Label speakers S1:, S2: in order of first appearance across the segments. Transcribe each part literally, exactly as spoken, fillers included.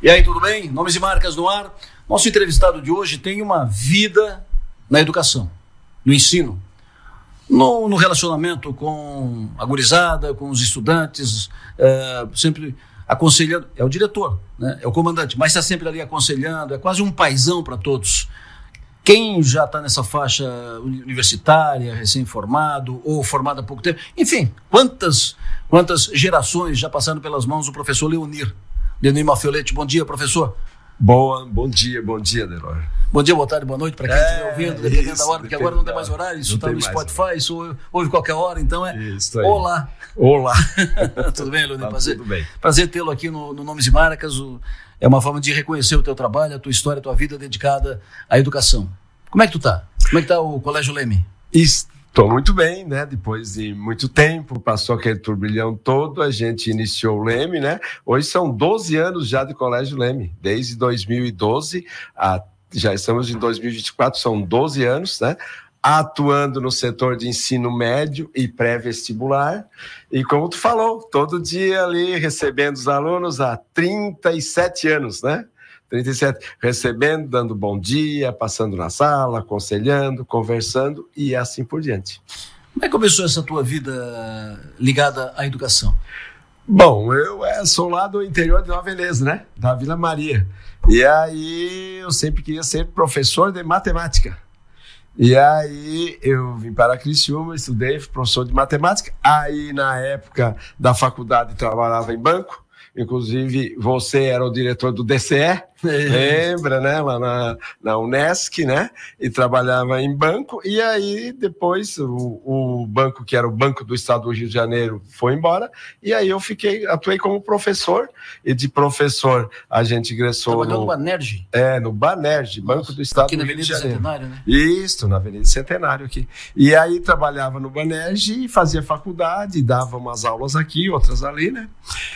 S1: E aí, tudo bem? Nomes e marcas no ar. Nosso entrevistado de hoje tem uma vida na educação, no ensino, no, no relacionamento com a gurizada, com os estudantes, é, sempre aconselhando. É o diretor, né? É o comandante, mas está sempre ali aconselhando, é quase um paizão para todos. Quem já está nessa faixa universitária, recém-formado, ou formado há pouco tempo, enfim, quantas, quantas gerações já passaram pelas mãos do professor Leonir. Leonir Mafioletti, bom dia, professor.
S2: Boa, bom dia, bom dia, Delor.
S1: Bom dia, boa tarde, boa noite para quem
S2: é,
S1: estiver ouvindo, dependendo
S2: isso,
S1: da hora, porque agora não tem mais horário, isso está no Spotify, mais. Isso ouve qualquer hora, então é
S2: isso aí.
S1: Olá.
S2: Olá.
S1: Tudo bem, Leonir?
S2: Tá,
S1: prazer,
S2: tudo bem.
S1: Prazer tê-lo aqui no, no Nomes e Marcas. O, é uma forma de reconhecer o teu trabalho, a tua história, a tua vida dedicada à educação. Como é que tu tá? Como é que tá o Colégio Leme?
S2: Estou muito bem, né? Depois de muito tempo, passou aquele turbilhão todo, a gente iniciou o Leme, né? Hoje são doze anos já de Colégio Leme, desde dois mil e doze, a, já estamos em dois mil e vinte e quatro, são doze anos, né? Atuando no setor de ensino médio e pré-vestibular. E como tu falou, todo dia ali recebendo os alunos há trinta e sete anos, né? trinta e sete, recebendo, dando bom dia, passando na sala, aconselhando, conversando e assim por diante.
S1: Como é que começou essa tua vida ligada à educação?
S2: Bom, eu é, sou lá do interior de Nova Veneza, né? Da Vila Maria. E aí eu sempre queria ser professor de matemática. E aí eu vim para Criciúma, estudei, fui professor de matemática. Aí na época da faculdade trabalhava em banco. Inclusive, você era o diretor do D C E, lembra, né? Lá na, na Unesc, né? E trabalhava em banco. E aí, depois, o, o banco, que era o Banco do Estado do Rio de Janeiro, foi embora. E aí eu fiquei, atuei como professor. E de professor, a gente ingressou
S1: Trabalhou
S2: no...
S1: no Banerj?
S2: É, no Banerj, Banco do Estado
S1: aqui
S2: do
S1: na
S2: Rio de
S1: Avenida
S2: Janeiro.
S1: Centenário, né?
S2: Isso, na Avenida Centenário aqui. E aí trabalhava no Banerj e fazia faculdade, dava umas aulas aqui, outras ali, né?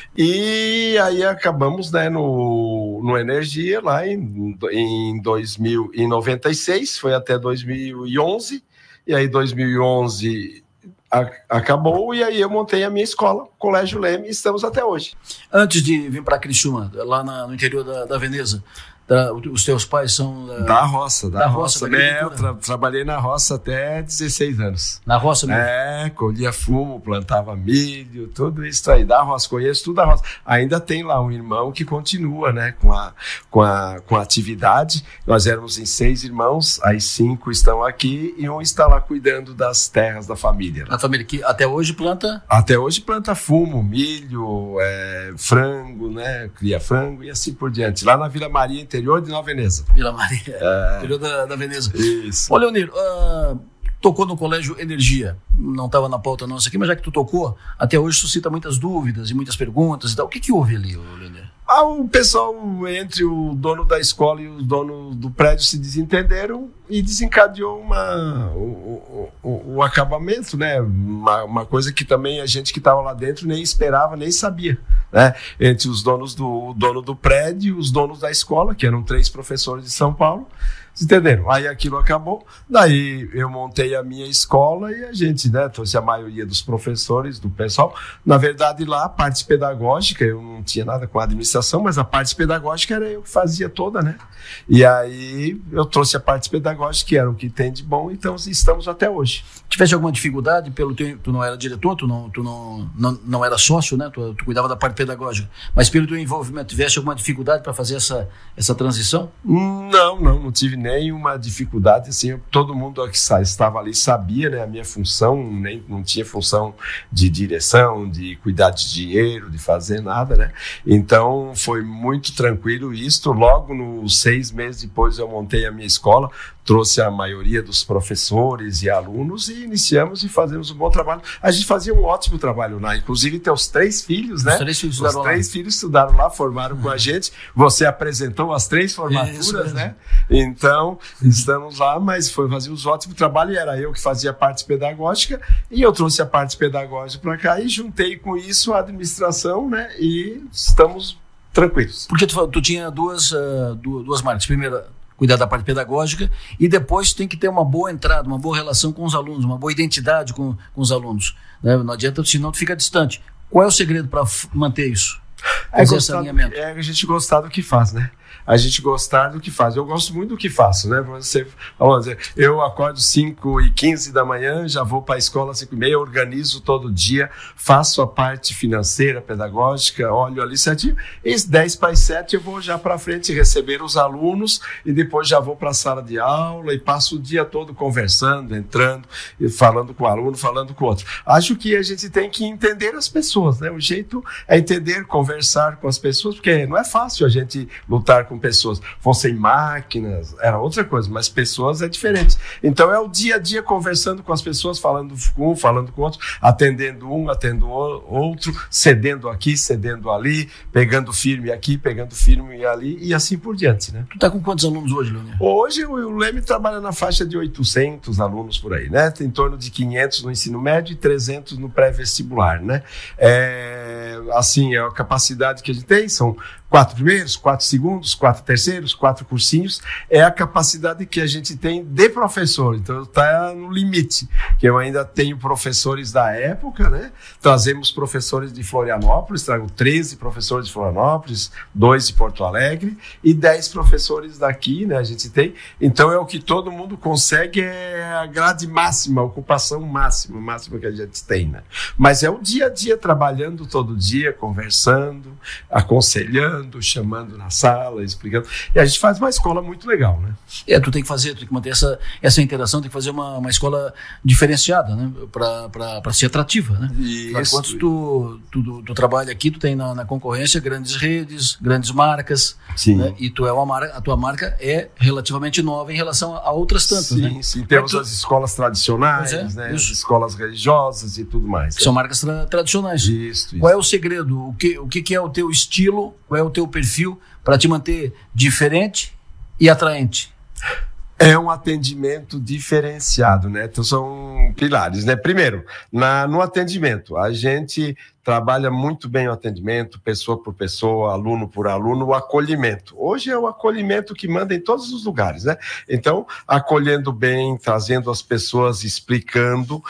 S2: E aí acabamos, né, no, no Energia, lá em, em dois mil e noventa e seis, foi até dois mil e onze, e aí dois mil e onze a, acabou, e aí eu montei a minha escola, Colégio Leme, e estamos até hoje.
S1: Antes de vir para Criciúma, lá na, no interior da, da Veneza, da, os teus pais são... Da,
S2: da roça, da,
S1: da
S2: roça.
S1: roça da
S2: é, eu tra, trabalhei na roça até dezesseis anos.
S1: Na roça mesmo?
S2: É, colhia fumo, plantava milho, tudo isso aí, da roça, conheço tudo da roça. Ainda tem lá um irmão que continua, né, com a, com a, com a atividade. Nós éramos em seis irmãos, aí cinco estão aqui e um está lá cuidando das terras da família. Né?
S1: A família que até hoje planta?
S2: Até hoje planta fumo, milho, é, frango, né, cria frango e assim por diante. Lá na Vila Maria, interior de Nova Veneza.
S1: Vila Maria, é. Interior da, da Veneza.
S2: Isso.
S1: Ô, Leonir, uh, tocou no Colégio Energia, não estava na pauta nossa aqui, mas já que tu tocou, até hoje suscita muitas dúvidas e muitas perguntas e tal. O que que houve ali, Leonir?
S2: Ah, o pessoal, entre o dono da escola e o dono do prédio, se desentenderam e desencadeou uma, o, o, o acabamento, né? Uma, uma coisa que também a gente que estava lá dentro nem esperava, nem sabia, né? Entre os donos do o dono do prédio e os donos da escola, que eram três professores de São Paulo, entenderam? Aí aquilo acabou, daí eu montei a minha escola e a gente, né, trouxe a maioria dos professores, do pessoal. Na verdade, lá, a parte pedagógica, eu não tinha nada com a administração, mas a parte pedagógica era eu que fazia toda, né? E aí eu trouxe a parte pedagógica, que era o que tem de bom, então estamos até hoje.
S1: Tivesse alguma dificuldade, pelo teu, tu não era diretor, tu não, tu não, não, não era sócio, né? Tu, tu cuidava da parte pedagógica, mas pelo teu envolvimento, tivesse alguma dificuldade para fazer essa, essa transição?
S2: Não, não, não tive nenhuma dificuldade, assim, eu, todo mundo que estava ali sabia, né, a minha função, nem, não tinha função de direção, de cuidar de dinheiro, de fazer nada, né, então foi muito tranquilo isso. Logo nos seis meses depois eu montei a minha escola, trouxe a maioria dos professores e alunos e iniciamos e fazemos um bom trabalho. A gente fazia um ótimo trabalho lá, inclusive teus três filhos, né?
S1: Os três filhos estudaram
S2: Os três lá. filhos estudaram lá, formaram uhum. com a gente. Você apresentou as três formaturas, né? Então, estamos lá, mas foi fazer um ótimo trabalho e era eu que fazia a parte pedagógica e eu trouxe a parte pedagógica para cá e juntei com isso a administração, né? E estamos tranquilos.
S1: Porque tu, tu tinha duas, uh, duas marcas. Primeiro, cuidar da parte pedagógica e depois tem que ter uma boa entrada, uma boa relação com os alunos, uma boa identidade com, com os alunos, né? Não adianta, senão tu fica distante. Qual é o segredo para manter isso?
S2: É, gostar, é a gente gostar do que faz, né? A gente gostar do que faz. Eu gosto muito do que faço, né? Você, vamos dizer, eu acordo cinco e quinze da manhã, já vou para a escola às cinco e meia, organizo todo dia, faço a parte financeira, pedagógica, olho ali certinho, e dez para as sete eu vou já para frente receber os alunos e depois já vou para a sala de aula e passo o dia todo conversando, entrando, falando com o aluno, falando com o outro. Acho que a gente tem que entender as pessoas, né? O jeito é entender, conversar com as pessoas, porque não é fácil a gente lutar com pessoas. Fossem máquinas, era outra coisa, mas pessoas é diferente. Então é o dia a dia conversando com as pessoas, falando com um, falando com o outro, atendendo um, atendendo o outro, cedendo aqui, cedendo ali, pegando firme aqui, pegando firme ali e assim por diante, né?
S1: Tu tá com quantos alunos hoje, Leonir?
S2: Hoje o Leme trabalha na faixa de oitocentos alunos por aí, né? Tem em torno de quinhentos no ensino médio e trezentos no pré-vestibular, né? É, assim, a capacidade que a gente tem são quatro primeiros, quatro segundos, quatro terceiros, quatro cursinhos, é a capacidade que a gente tem de professor. Então está no limite, que eu ainda tenho professores da época, né? Trazemos professores de Florianópolis, trago treze professores de Florianópolis, dois de Porto Alegre e dez professores daqui, né? A gente tem. Então é o que todo mundo consegue, é a grade máxima, a ocupação máxima, máxima que a gente tem, né? Mas é o dia a dia, trabalhando todo dia, conversando, aconselhando, chamando na sala, explicando. E a gente faz uma escola muito legal, né?
S1: É, tu tem que fazer, tu tem que manter essa, essa interação, tem que fazer uma, uma escola diferenciada, né? Para ser atrativa, né? Enquanto tu, tu, tu, tu trabalha aqui, tu tem na, na concorrência grandes redes, grandes marcas,
S2: sim.
S1: Né? E tu é uma marca, a tua marca é relativamente nova em relação a outras tantas,
S2: sim,
S1: né?
S2: Sim, temos tu... as escolas tradicionais,
S1: é,
S2: né? As escolas religiosas e tudo mais.
S1: São marcas tra tradicionais.
S2: Isso, isso.
S1: Qual é o segredo? O que, o que é o teu estilo? Qual é o teu perfil para te manter diferente e atraente?
S2: É um atendimento diferenciado, né? Então são pilares, né? Primeiro, na, no atendimento, a gente trabalha muito bem o atendimento, pessoa por pessoa, aluno por aluno, o acolhimento. Hoje é o acolhimento que manda em todos os lugares, né? Então, acolhendo bem, trazendo as pessoas, explicando,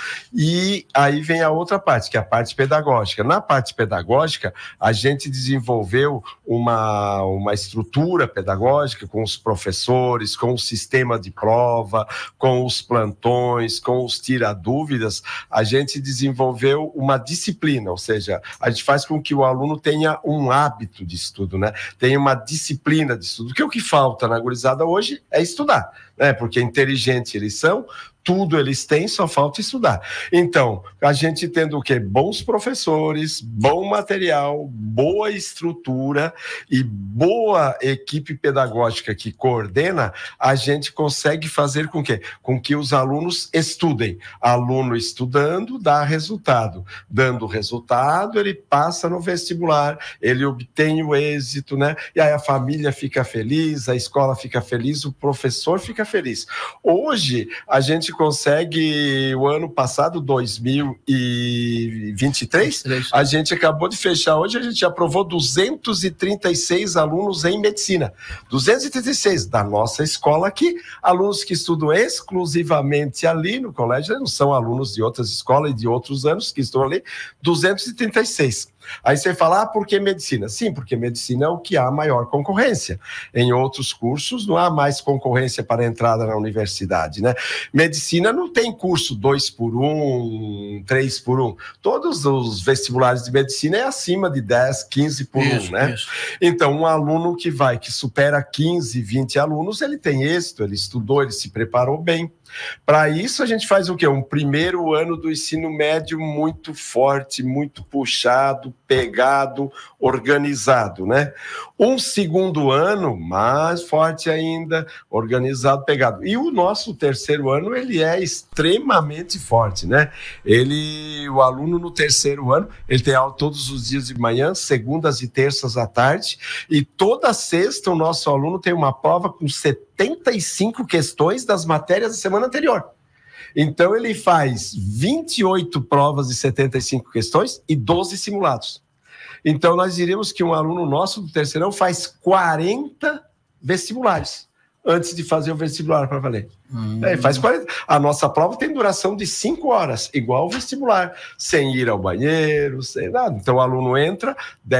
S2: e aí vem a outra parte, que é a parte pedagógica. Na parte pedagógica, a gente desenvolveu uma, uma estrutura pedagógica com os professores, com o sistema de prova, com os plantões, com os tira-dúvidas. A gente desenvolveu uma disciplina, ou seja, a gente faz com que o aluno tenha um hábito de estudo, né? Tenha uma disciplina de estudo. Porque o que falta na gurizada hoje é estudar, né? Porque inteligentes eles são, tudo eles têm, só falta estudar. Então, a gente tendo o quê? Bons professores, bom material, boa estrutura e boa equipe pedagógica que coordena, a gente consegue fazer com que, com que os alunos estudem. Aluno estudando dá resultado. Dando resultado, ele passa no vestibular, ele obtém o êxito, né? E aí a família fica feliz, a escola fica feliz, o professor fica feliz. Hoje, a gente consegue, o ano passado, dois mil e vinte e três, a gente acabou de fechar, hoje a gente aprovou duzentos e trinta e seis alunos em medicina. duzentos e trinta e seis da nossa escola aqui, alunos que estudam exclusivamente ali no colégio, não são alunos de outras escolas e de outros anos que estão ali, duzentos e trinta e seis. Aí você fala, ah, por que medicina? Sim, porque medicina é o que há maior concorrência. Em outros cursos não há mais concorrência para a entrada na universidade, né? Medicina não tem curso dois por um, três por um. Todos os vestibulares de medicina é acima de dez, quinze por um, né? Isso. Então, um aluno que vai, que supera quinze, vinte alunos, ele tem êxito, ele estudou, ele se preparou bem. Para isso, a gente faz o quê? Um primeiro ano do ensino médio muito forte, muito puxado, pegado, organizado, né? Um segundo ano, mais forte ainda, organizado, pegado. E o nosso terceiro ano, ele é extremamente forte, né? Ele, o aluno no terceiro ano, ele tem aula todos os dias de manhã, segundas e terças à tarde, e toda sexta o nosso aluno tem uma prova com setenta e cinco questões das matérias da semana anterior. Então, ele faz vinte e oito provas de setenta e cinco questões e doze simulados. Então, nós diríamos que um aluno nosso do terceirão faz quarenta vestibulares. antes de fazer o vestibular para valer.
S1: Hum.
S2: É, faz quarenta. A nossa prova tem duração de cinco horas, igual o vestibular, sem ir ao banheiro, sem nada. Então o aluno entra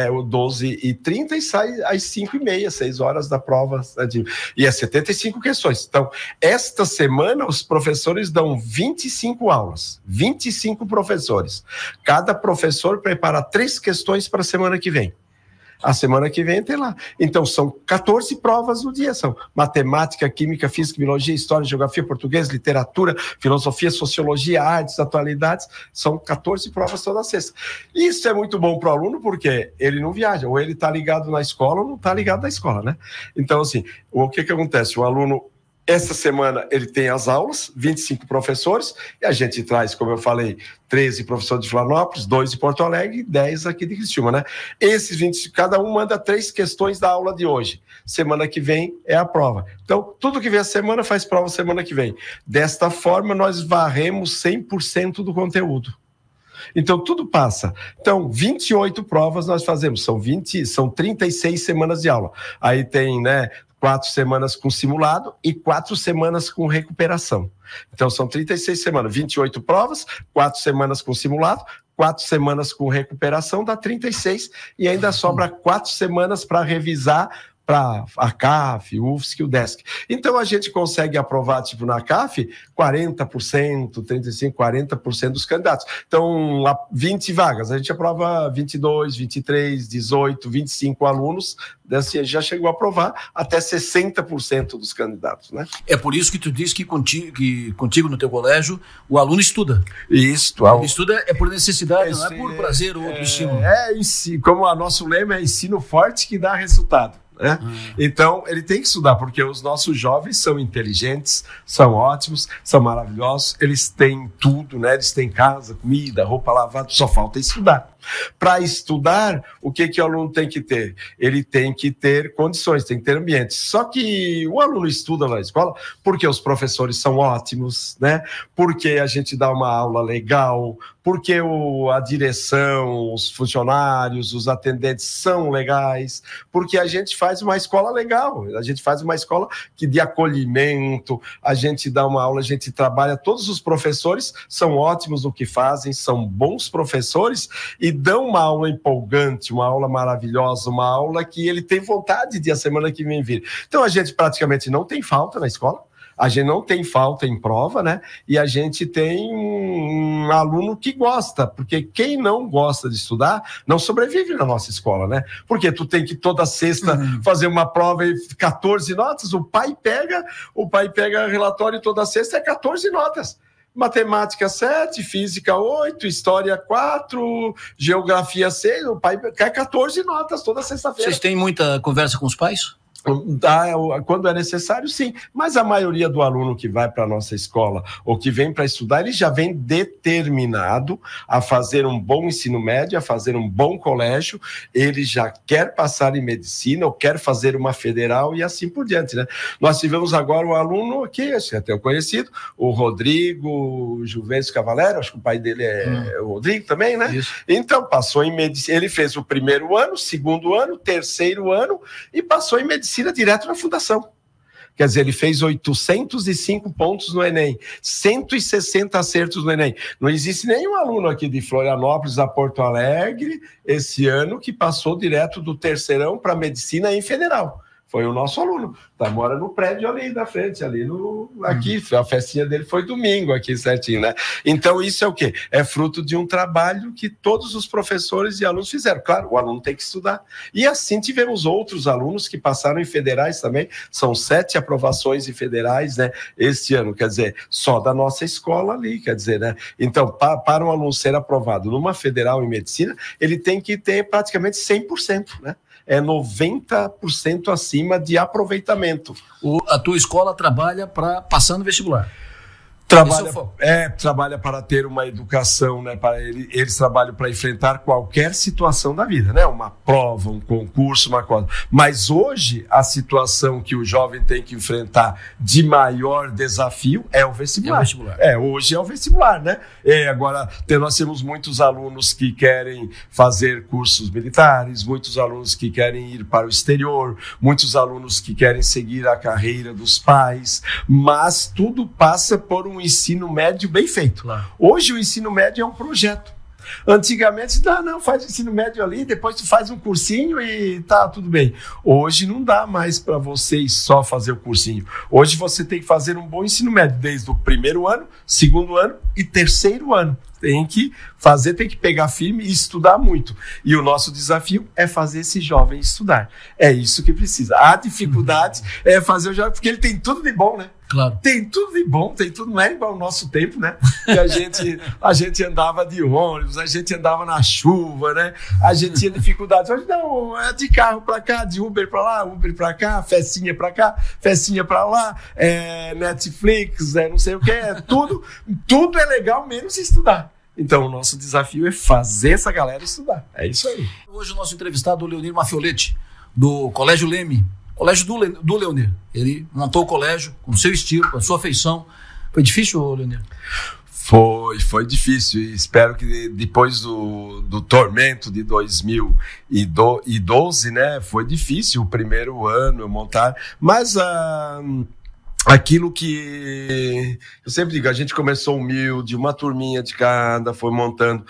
S2: doze e trinta e sai às cinco e meia, seis horas da prova. E é setenta e cinco questões. Então, esta semana os professores dão vinte e cinco aulas, vinte e cinco professores. Cada professor prepara três questões para a semana que vem. A semana que vem tem lá. Então, são quatorze provas no dia. São matemática, química, física, biologia, história, geografia, português, literatura, filosofia, sociologia, artes, atualidades. São quatorze provas toda sexta. Isso é muito bom para o aluno porque ele não viaja. Ou ele está ligado na escola ou não está ligado na escola, né? Então, assim, o que que acontece? O aluno... Essa semana ele tem as aulas, vinte e cinco professores, e a gente traz, como eu falei, treze professores de Florianópolis, dois de Porto Alegre e dez aqui de Criciúma, né? Esses vinte, cada um manda três questões da aula de hoje. Semana que vem é a prova. Então, tudo que vem a semana faz prova semana que vem. Desta forma, nós varremos cem por cento do conteúdo. Então, tudo passa. Então, vinte e oito provas nós fazemos, são, vinte, são trinta e seis semanas de aula. Aí tem, né... quatro semanas com simulado e quatro semanas com recuperação. Então, são trinta e seis semanas, vinte e oito provas, quatro semanas com simulado, quatro semanas com recuperação, dá trinta e seis, e ainda sobra quatro semanas para revisar para a C A F, o U F S C e o DESC. Então, a gente consegue aprovar, tipo, na C A F, quarenta por cento, trinta e cinco por cento, quarenta por cento dos candidatos. Então, vinte vagas, a gente aprova vinte e dois, vinte e três, dezoito, vinte e cinco alunos, assim, já chegou a aprovar até sessenta por cento dos candidatos, né?
S1: É por isso que tu diz que contigo, que contigo no teu colégio, o aluno estuda.
S2: Isso.
S1: Ele estuda é por necessidade, não é por prazer ou outro estímulo.
S2: É, é, como o nosso lema é ensino forte que dá resultado. Né? Hum. Então, ele tem que estudar, porque os nossos jovens são inteligentes, são ótimos, são maravilhosos, eles têm tudo, né? Eles têm casa, comida, roupa lavada, só falta estudar. Para estudar, o que, que o aluno tem que ter? Ele tem que ter condições, tem que ter ambiente. Só que o aluno estuda na escola porque os professores são ótimos, né? Porque a gente dá uma aula legal, porque o, a direção, os funcionários, os atendentes são legais, porque a gente faz uma escola legal, a gente faz uma escola que de acolhimento, a gente dá uma aula, a gente trabalha, todos os professores são ótimos no que fazem, são bons professores e dão uma aula empolgante, uma aula maravilhosa, uma aula que ele tem vontade de a semana que vem vir. Então a gente praticamente não tem falta na escola, a gente não tem falta em prova, né? E a gente tem um aluno que gosta, porque quem não gosta de estudar não sobrevive na nossa escola, né? Porque tu tem que toda sexta uhum. fazer uma prova e quatorze notas, o pai pega, o pai pega relatório toda sexta é quatorze notas. Matemática sete, física oito, história quatro, geografia seis, o pai quer quatorze notas toda sexta-feira.
S1: Vocês têm muita conversa com os pais?
S2: Quando é necessário, sim, mas a maioria do aluno que vai para a nossa escola ou que vem para estudar, ele já vem determinado a fazer um bom ensino médio, a fazer um bom colégio, ele já quer passar em medicina ou quer fazer uma federal e assim por diante, né? Nós tivemos agora um aluno aqui, acho que até eu conhecido, o Rodrigo Juventus Cavalero, acho que o pai dele é hum. o Rodrigo também, né? Isso. Então, passou em medicina, ele fez o primeiro ano, segundo ano, terceiro ano e passou em medicina direto na fundação. Quer dizer, ele fez oitocentos e cinco pontos no Enem, cento e sessenta acertos no Enem. Não existe nenhum aluno aqui de Florianópolis a Porto Alegre esse ano que passou direto do terceirão para medicina em federal. Foi o nosso aluno, tá, mora no prédio ali da frente, ali no, aqui, a festinha dele foi domingo aqui certinho, né? Então isso é o quê? É fruto de um trabalho que todos os professores e alunos fizeram. Claro, o aluno tem que estudar. E assim tivemos outros alunos que passaram em federais também, são sete aprovações em federais, né, este ano, quer dizer, só da nossa escola ali, quer dizer, né? Então, pa, para um aluno ser aprovado numa federal em medicina, ele tem que ter praticamente cem por cento, né? É noventa por cento acima de aproveitamento.
S1: O, a tua escola trabalha para passar no vestibular?
S2: Trabalha, é, trabalha para ter uma educação, né? Para ele, eles trabalham para enfrentar qualquer situação da vida, né? Uma prova, um concurso, uma coisa. Mas hoje, a situação que o jovem tem que enfrentar de maior desafio é o vestibular. É, o vestibular. É hoje é o vestibular, né? É, agora, tem, nós temos muitos alunos que querem fazer cursos militares, muitos alunos que querem ir para o exterior, muitos alunos que querem seguir a carreira dos pais, mas tudo passa por um ensino médio bem feito. Claro. Hoje o ensino médio é um projeto. Antigamente, dá, não, faz o ensino médio ali, depois tu faz um cursinho e tá tudo bem. Hoje não dá mais para vocês só fazer o cursinho. Hoje você tem que fazer um bom ensino médio, desde o primeiro ano, segundo ano e terceiro ano. Tem que fazer, tem que pegar firme e estudar muito. E o nosso desafio é fazer esse jovem estudar. É isso que precisa. A dificuldade uhum. é fazer o jovem, porque ele tem tudo de bom, né?
S1: Claro.
S2: Tem tudo de bom, tem tudo, não é igual ao nosso tempo, né? Que a gente, a gente andava de ônibus, a gente andava na chuva, né? A gente tinha dificuldades. Hoje não, é de carro pra cá, de Uber pra lá, Uber pra cá, festinha pra cá, festinha pra lá, é Netflix, é não sei o que, é tudo, tudo é legal, menos estudar. Então, o nosso desafio é fazer essa galera estudar. É isso aí.
S1: Hoje o nosso entrevistado, o Leonir Mafioletti, do Colégio Leme, Colégio do, Le, do Leonir. Ele montou o colégio com o seu estilo, com a sua feição. Foi difícil, Leonir?
S2: Foi, foi difícil. E espero que depois do, do tormento de dois mil e doze, né, foi difícil o primeiro ano eu montar, mas a... Uh, aquilo que eu sempre digo, a gente começou humilde, uma turminha de cada, foi montando.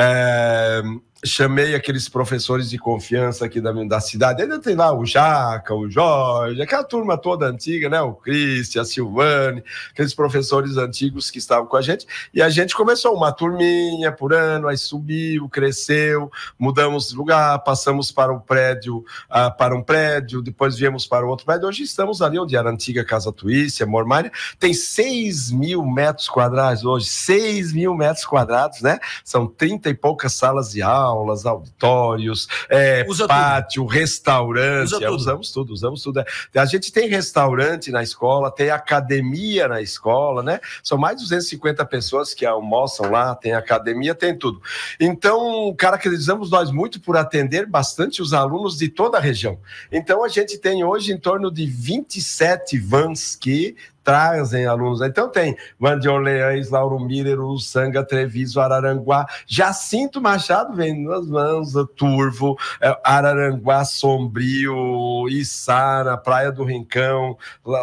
S2: É, chamei aqueles professores de confiança aqui da, da cidade. Ainda tem lá o Jaca, o Jorge, aquela turma toda antiga, né? O Cristian, a Silvane, aqueles professores antigos que estavam com a gente. E a gente começou uma turminha por ano, aí subiu, cresceu, mudamos de lugar, passamos para um prédio, uh, para um prédio, depois viemos para outro prédio. Hoje estamos ali onde era a antiga Casa Tuícia, Mormária. Tem seis mil metros quadrados hoje, seis mil metros quadrados, né? São trinta e poucas salas de aula, aulas, auditórios, é, pátio, tudo. Restaurante, Usa é, tudo. usamos tudo, usamos tudo. A gente tem restaurante na escola, tem academia na escola, né? São mais de duzentas e cinquenta pessoas que almoçam lá, tem academia, tem tudo. Então, caracterizamos nós muito por atender bastante os alunos de toda a região. Então, a gente tem hoje em torno de vinte e sete vans que trazem alunos. Então tem Van de Orleans, Lauro Miller, Uruçanga, Treviso, Araranguá, Jacinto Machado vem nas mãos, Turvo, Araranguá, Sombrio, Içara, Praia do Rincão,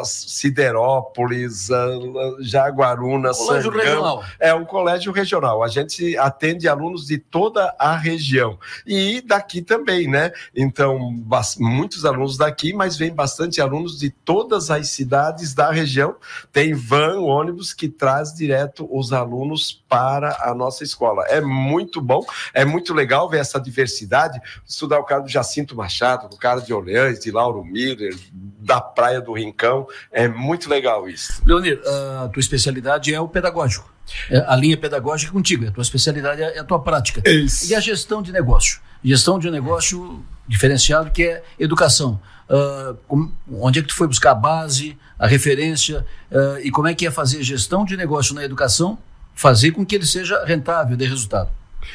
S2: Siderópolis, Jaguaruna,
S1: colégio
S2: Sangão. Regional. É um colégio regional. A gente atende alunos de toda a região. E daqui também, né? Então, muitos alunos daqui, mas vem bastante alunos de todas as cidades da região. Tem van, ônibus que traz direto os alunos para a nossa escola. É muito bom, é muito legal ver essa diversidade, estudar o cara do Jacinto Machado, o cara de Orleans, de Lauro Miller, da Praia do Rincão, é muito legal isso.
S1: Leonir, a tua especialidade é o pedagógico, a linha pedagógica é contigo, a tua especialidade é a tua prática.
S2: Isso.
S1: E a gestão de negócio? Gestão de um negócio diferenciado que é educação. Uh, com, onde é que tu foi buscar a base, a referência, uh, e como é que é fazer gestão de negócio na educação, fazer com que ele seja rentável, dê resultado?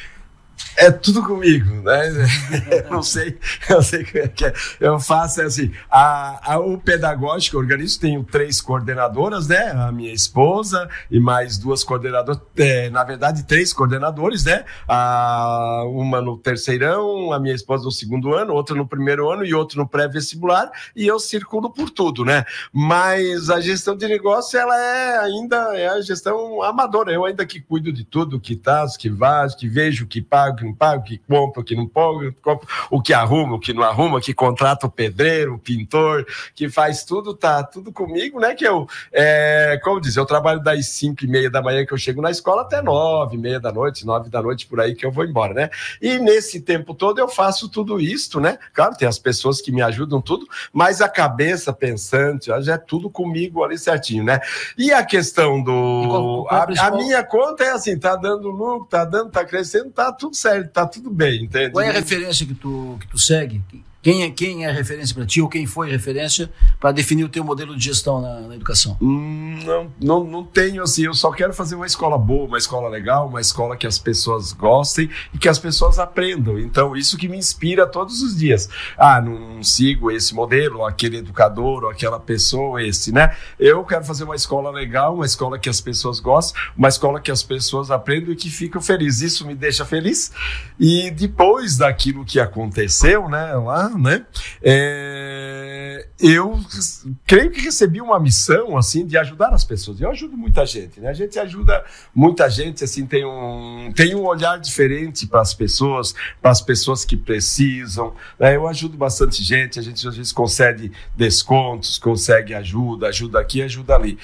S2: É tudo comigo, né? Eu não sei, eu sei que é. Eu faço assim, a, a, o pedagógico, eu organizo, tenho três coordenadoras, né? A minha esposa e mais duas coordenadoras, é, na verdade, três coordenadores, né? A, uma no terceirão, a minha esposa no segundo ano, outra no primeiro ano e outra no pré-vestibular, e eu circulo por tudo, né? Mas a gestão de negócio, ela é ainda é a gestão amadora, eu ainda que cuido de tudo, que traz, que vazo, que vejo, que pago, que não pago, que compra, que não paga, o que arruma, o que não arruma, que contrata o pedreiro, o pintor, que faz tudo, tá tudo comigo, né? Que eu, é, como diz, eu trabalho das cinco e meia da manhã que eu chego na escola até nove e meia da noite, nove da noite por aí que eu vou embora, né? E nesse tempo todo eu faço tudo isso, né? Claro, tem as pessoas que me ajudam tudo, mas a cabeça pensante, já é tudo comigo ali certinho, né? E a questão do... Qual, qual a, a minha conta é assim, tá dando lucro, tá dando, tá crescendo, tá tudo certo, tá tudo bem, entende?
S1: Qual é a referência que tu, que tu segue? Quem é, quem é referência para ti ou quem foi referência para definir o teu modelo de gestão na, na educação?
S2: Hum, não, não, não tenho assim, eu só quero fazer uma escola boa, uma escola legal, uma escola que as pessoas gostem e que as pessoas aprendam. Então, isso que me inspira todos os dias. Ah, não sigo esse modelo, aquele educador, ou aquela pessoa, esse, né? Eu quero fazer uma escola legal, uma escola que as pessoas gostem, uma escola que as pessoas aprendam e que ficam felizes. Isso me deixa feliz. E depois daquilo que aconteceu, né, lá, né, é, eu creio que recebi uma missão, assim, de ajudar as pessoas. Eu ajudo muita gente, né? A gente ajuda muita gente, assim, tem um, tem um olhar diferente para as pessoas, para as pessoas que precisam, né? Eu ajudo bastante gente, a gente às vezes consegue descontos, consegue ajuda, ajuda aqui, ajuda ali.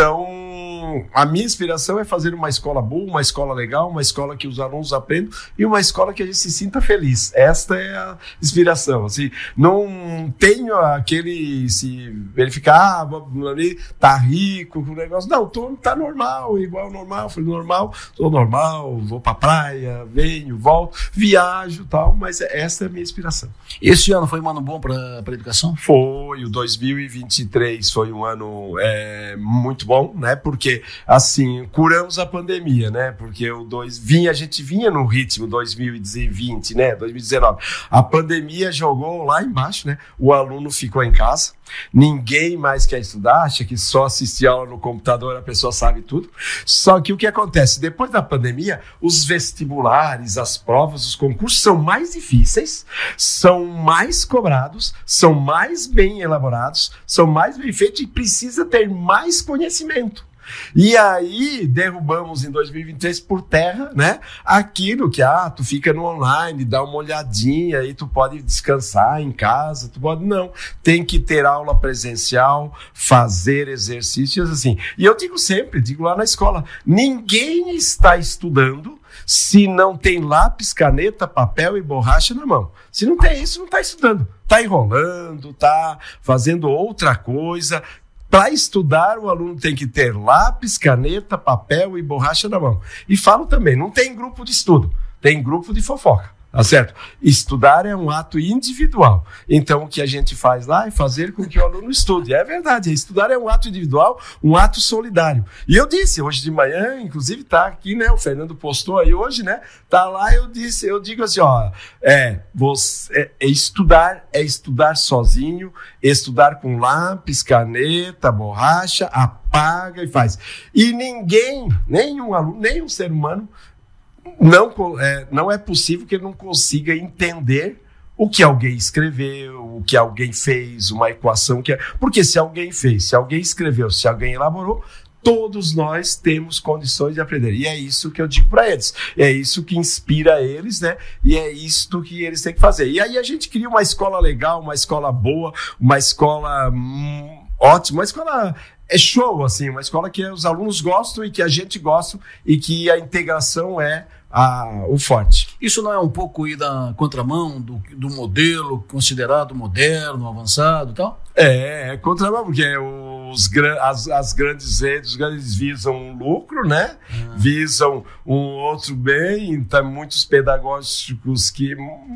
S2: Então, a minha inspiração é fazer uma escola boa, uma escola legal, uma escola que os alunos aprendam e uma escola que a gente se sinta feliz. Esta é a inspiração, assim, não tenho aquele, se verificar, ah, ali tá rico com o negócio, não, tô, tá normal, igual normal, falei normal, tô normal, vou pra praia, venho, volto, viajo e tal, mas essa é a minha inspiração.
S1: Esse ano foi um ano bom para a educação?
S2: Foi, o dois mil e vinte e três foi um ano é, muito bom, né, porque assim, curamos a pandemia, né, porque o dois, vinha, a gente vinha no ritmo dois mil e vinte, né, dois mil e dezenove, a pandemia jogou lá embaixo, né, o aluno ficou em casa, ninguém mais quer estudar, acha que só assistir aula no computador a pessoa sabe tudo. Só que o que acontece? Depois da pandemia, os vestibulares, as provas, os concursos são mais difíceis, são mais cobrados, são mais bem elaborados, são mais bem feitos e precisa ter mais conhecimento. E aí derrubamos em dois mil e vinte e três por terra, né, aquilo que, ah, tu fica no online, dá uma olhadinha aí, tu pode descansar em casa, tu pode, não, tem que ter aula presencial, fazer exercícios assim. E eu digo sempre, digo lá na escola, ninguém está estudando se não tem lápis, caneta, papel e borracha na mão. Se não tem isso, não está estudando, está enrolando, está fazendo outra coisa. Para estudar, o aluno tem que ter lápis, caneta, papel e borracha na mão. E falo também, não tem grupo de estudo, tem grupo de fofoca, tá certo? Estudar é um ato individual. Então, o que a gente faz lá é fazer com que o aluno estude. É verdade, estudar é um ato individual, um ato solidário. E eu disse, hoje de manhã, inclusive tá aqui, né, o Fernando postou aí hoje, né, tá lá, eu disse, eu digo assim, ó, é, você, é, é estudar, é estudar sozinho, estudar com lápis, caneta, borracha, apaga e faz. E ninguém, nenhum aluno, nenhum ser humano, Não é, não é possível que ele não consiga entender o que alguém escreveu, o que alguém fez, uma equação que é... Porque se alguém fez, se alguém escreveu, se alguém elaborou, todos nós temos condições de aprender. E é isso que eu digo para eles. É isso que inspira eles, né? E é isso que eles têm que fazer. E aí a gente cria uma escola legal, uma escola boa, uma escola hum, ótima, uma escola... É show, assim, uma escola que os alunos gostam e que a gente gosta e que a integração é a, o forte.
S1: Isso não é um pouco ir da contramão do, do modelo considerado moderno, avançado e tal?
S2: É, é contramão, porque os, as, as grandes redes, os grandes visam um lucro, né? Ah. Visam um outro bem, então muitos pedagógicos que,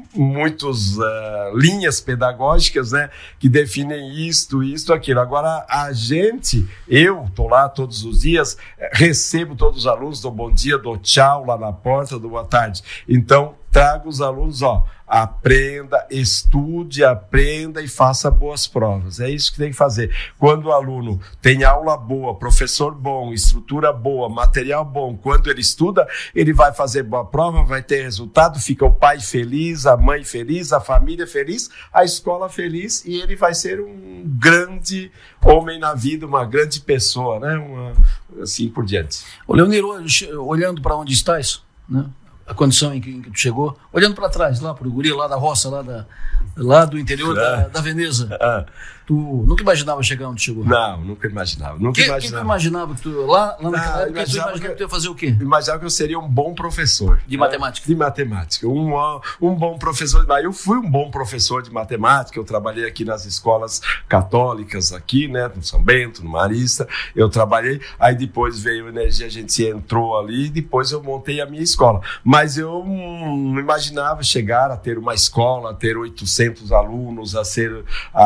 S2: muitas uh, linhas pedagógicas, né? Que definem isto, isto, aquilo. Agora, a gente, eu tô lá todos os dias, recebo todos os alunos, dou bom dia, dou tchau lá na porta, dou boa tarde. Então, trago os alunos, ó, aprenda, estude, aprenda e faça boas provas. É isso que tem que fazer. Quando o aluno tem aula boa, professor bom, estrutura boa, material bom, quando ele estuda, ele vai fazer boa prova, vai ter resultado, fica o pai feliz, a mãe feliz, a família feliz, a escola feliz e ele vai ser um grande homem na vida, uma grande pessoa, né? Uma, assim por diante.
S1: Ô, Leonir, olhando para onde estás, né? A condição em que, em que tu chegou, olhando para trás, lá para o guri, lá da roça, lá, da, lá do interior ah. da, da Veneza. Ah. Tu nunca imaginava chegar onde chegou?
S2: Não, nunca imaginava. Nunca
S1: que,
S2: imaginava.
S1: Que tu imaginava que tu, lá, lá naquela
S2: ah,
S1: época, tu imaginava que, que tu ia fazer o quê?
S2: Imaginava que eu seria um bom professor.
S1: De matemática?
S2: De matemática. Um, um bom professor. Eu fui um bom professor de matemática, eu trabalhei aqui nas escolas católicas, aqui, né, no São Bento, no Marista, eu trabalhei, aí depois veio a energia, a gente entrou ali, e depois eu montei a minha escola. Mas eu não imaginava chegar a ter uma escola, a ter oitocentos alunos, a ser...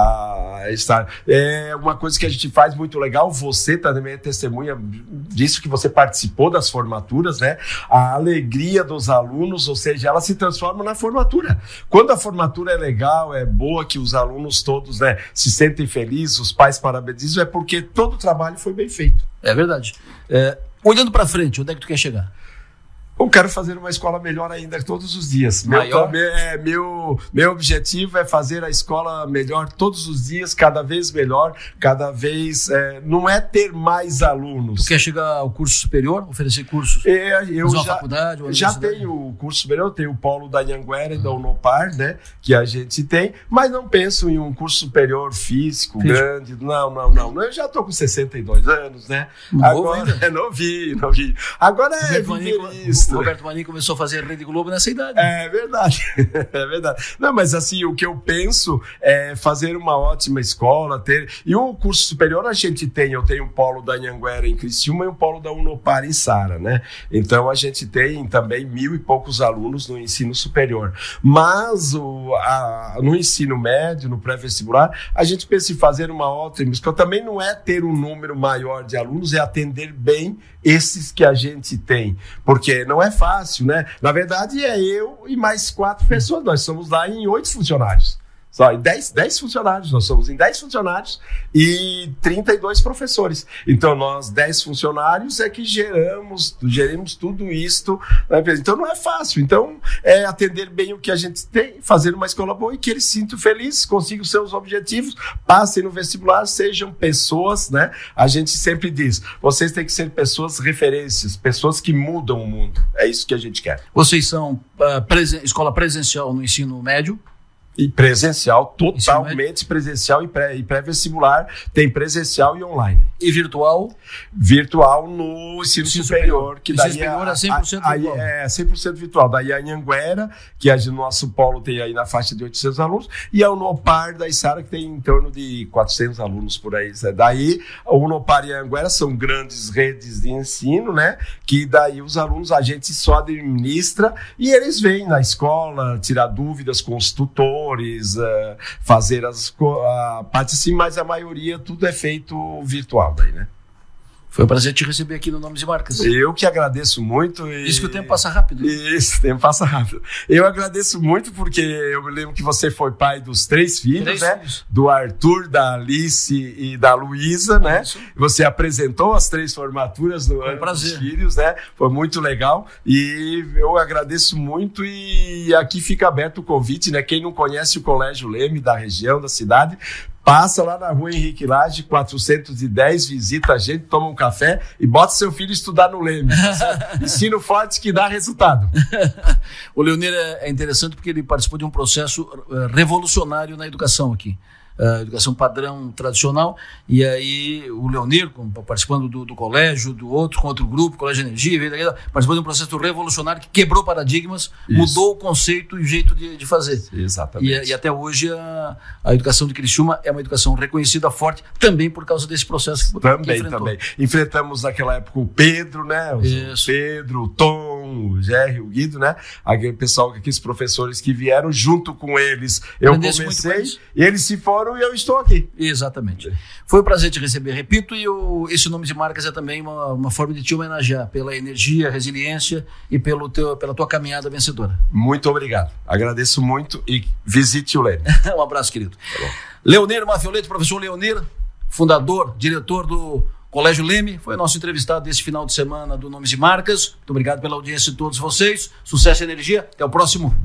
S2: A estar. É uma coisa que a gente faz muito legal, você também é testemunha disso, que você participou das formaturas, né? A alegria dos alunos, ou seja, ela se transforma na formatura. Quando a formatura é legal, é boa, que os alunos todos, né, se sentem felizes, os pais parabenizam, é porque todo o trabalho foi bem feito.
S1: É verdade. É, olhando para frente, onde é que tu quer chegar?
S2: Eu quero fazer uma escola melhor ainda todos os dias.
S1: Maior?
S2: Meu, é, meu, meu objetivo é fazer a escola melhor todos os dias, cada vez melhor, cada vez... É, não é ter mais alunos.
S1: Tu quer chegar ao curso superior, oferecer cursos?
S2: É, eu
S1: fazer uma
S2: já,
S1: faculdade, uma
S2: já tenho o curso superior, eu tenho o polo da Anhanguera e da Unopar, né, que a gente tem, mas não penso em um curso superior físico, físico. grande. Não, não, não. Eu já estou com sessenta e dois anos, né?
S1: Novo
S2: Agora,
S1: ainda.
S2: É novinho, novinho. Agora é viver isso.
S1: O Roberto Marinho começou a fazer Rede Globo nessa idade.
S2: É verdade, é verdade. Não, mas assim, o que eu penso é fazer uma ótima escola, ter... E o curso superior a gente tem, eu tenho o polo da Anhanguera em Criciúma e o polo da Unopar em Sara, né? Então a gente tem também mil e poucos alunos no ensino superior. Mas o, a, no ensino médio, no pré-vestibular, a gente pensa em fazer uma ótima escola. Também não é ter um número maior de alunos, é atender bem esses que a gente tem, porque não é fácil, né? Na verdade, é eu e mais quatro pessoas, nós somos lá em oito funcionários. Só em dez, dez funcionários, nós somos em dez funcionários e trinta e dois professores. Então, nós, dez funcionários, é que geramos, geramos tudo isto. Né? Então, não é fácil. Então, é atender bem o que a gente tem, fazer uma escola boa e que eles se sintam felizes, consigam seus objetivos, passem no vestibular, sejam pessoas, né? A gente sempre diz, vocês têm que ser pessoas referências, pessoas que mudam o mundo. É isso que a gente quer.
S1: Vocês são uh, presen- escola presencial no ensino médio?
S2: E presencial, totalmente presencial e, pré, e pré-vestibular, tem presencial e online.
S1: E virtual?
S2: Virtual no ensino, ensino superior, superior, que daí
S1: ensino superior é cem por cento
S2: a, a,
S1: virtual.
S2: É cem por cento virtual. Daí a Anhanguera, que é o nosso polo tem aí na faixa de oitocentos alunos, e a Unopar da Isara, que tem em torno de quatrocentos alunos por aí. Daí a Unopar e a Anhanguera são grandes redes de ensino, né? Que daí os alunos, a gente só administra e eles vêm na escola tirar dúvidas com os tutores, Uh, fazer as uh, partes assim, mas a maioria tudo é feito virtual daí, né?
S1: Foi um prazer te receber aqui no Nomes e Marcas.
S2: Eu que agradeço muito. E...
S1: Diz que o tempo passa rápido.
S2: Isso, o tempo passa rápido. Eu agradeço muito porque eu me lembro que você foi pai dos três filhos, três né? Filhos. Do Arthur, da Alice e da Luísa, né? Isso. Você apresentou as três formaturas no ano dos filhos, né? Foi muito legal e eu agradeço muito e aqui fica aberto o convite, né? Quem não conhece o Colégio Leme da região, da cidade, passa lá na rua Henrique Lage, quatrocentos e dez, visita a gente, toma um café e bota seu filho estudar no Leme. Ensino forte que dá resultado.
S1: O Leonir é interessante porque ele participou de um processo revolucionário na educação aqui. Uh, educação padrão tradicional, e aí o Leonir, participando do, do colégio, do outro, com outro grupo, Colégio Energia, participou de um processo revolucionário que quebrou paradigmas, Isso. mudou o conceito e o jeito de, de fazer.
S2: Exatamente.
S1: E, e até hoje a, a educação de Criciúma é uma educação reconhecida, forte, também por causa desse processo que,
S2: também,
S1: que enfrentou.
S2: Também, Enfrentamos naquela época o Pedro, né? O
S1: Isso.
S2: Pedro, o Tom, o Jerry, o Guido, né? Aquele pessoal, aqueles professores que vieram junto com eles. Eu
S1: Aprendesse
S2: comecei e eles se foram e eu estou aqui.
S1: Exatamente. Foi um prazer te receber, repito, e eu, esse Nomes de Marcas é também uma, uma forma de te homenagear pela energia, resiliência e pelo teu, pela tua caminhada vencedora.
S2: Muito obrigado. Agradeço muito e visite o Leme.
S1: Um abraço, querido. Tá Leonir Mafioleto, professor Leonir, fundador, diretor do Colégio Leme, foi nosso entrevistado desse final de semana do Nomes de Marcas. Muito obrigado pela audiência de todos vocês. Sucesso e energia. Até o próximo